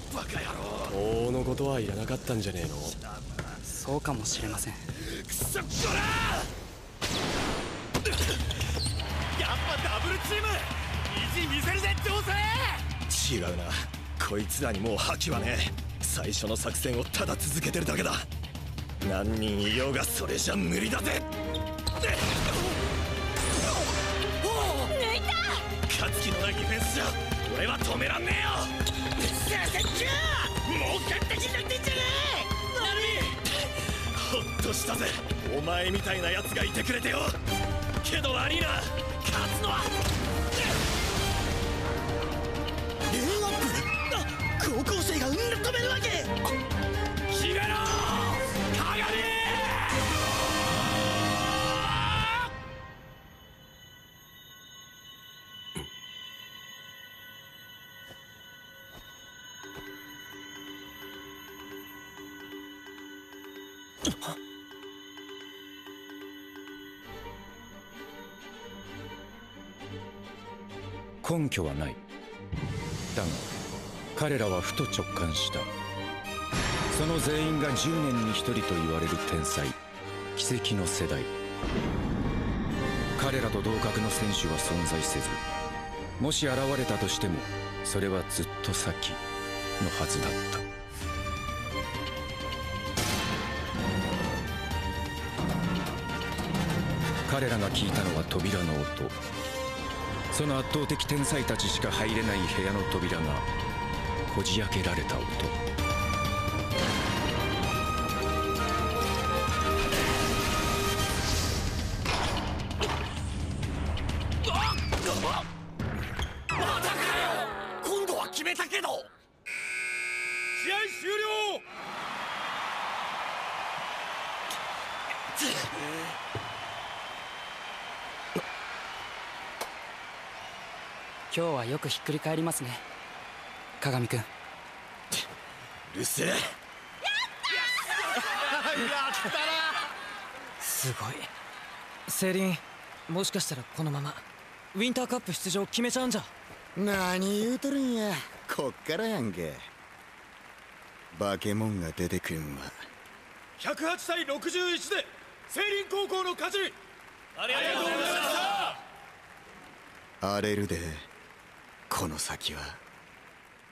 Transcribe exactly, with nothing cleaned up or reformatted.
バカ野郎。法のことはいらなかったんじゃねえの。 そうかもしれません。 くそっこらやっぱダブルチーム意地見せるぜどうせ。違うな、こいつらにもう覇気はねえ。最初の作戦をただ続けてるだけだ。何人いようがそれじゃ無理だぜ。 抜いた。 勝つ気のないディフェンスじゃ俺は止めらんねえよ。させっきゃもう勝手になってんじゃねえ。ナルミほっとしたぜ、お前みたいなやつがいてくれてよ。けど悪いな、勝つのはレイアップ。あ、高校生がうん止めるわけ。 決めろ鏡。 根拠はない。だが彼らはふと直感した。その全員がじゅうねんにひとりと言われる天才、奇跡の世代。彼らと同格の選手は存在せず、もし現れたとしてもそれはずっと先のはずだった。彼らが聞いたのは扉の音。その圧倒的天才たちしか入れない部屋の扉がこじ開けられた音。 またかよ。今度は決めたけど。試合終了。 今日はよくひっくり返りますね、鏡くん。 うるせえ。やったーやったな。 すごい。セリン、もしかしたらこのままウィンターカップ出場決めちゃうんじゃ。 何言うとるんや。こっからやんけ。バケモンが出てくるんはひゃくはちたいろくじゅういちで聖林高校の勝ち。ありがとうございました。 荒れるでこの先は。